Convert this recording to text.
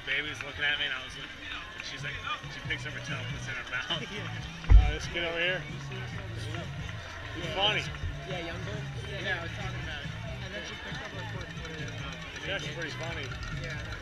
baby was looking at me, and I was like, she's like, she picks up her toe, puts it in her mouth. This kid over here. He's funny. Yeah, young girl. Yeah, I was talking about it. And then she picked up her foot and put it in her mouth. He's actually pretty funny. Yeah.